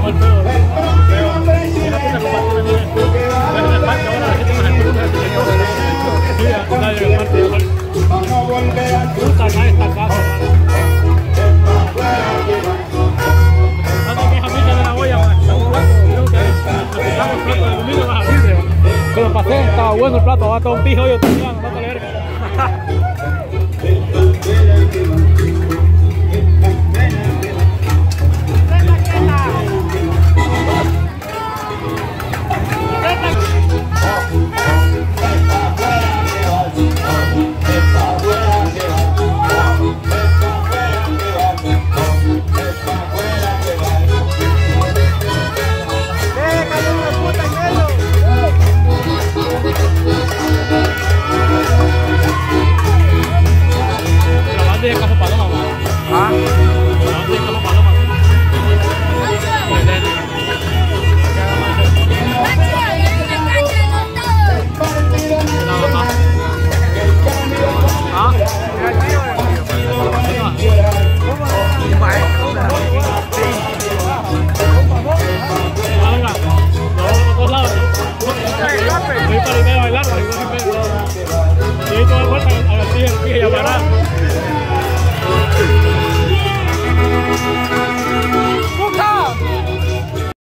mal pedo. Y la puta compartida tiene. En el parque ahora la gente más al puta. Sí, nadie en el parque. Puta, nadie está acá. Cuando mis amigas de la olla, creo que necesitamos el plato de domingo más a vidrio. Que lo pasé, estaba bueno el plato, va todo un pijo y otro piano, no te le verga. De Cajo Paloma, ¿ah? De Cajo Paloma. ¿Ah? Todos lados. Voy para el medio a bailar, y todo el vuelta a vestir el pije y a parar.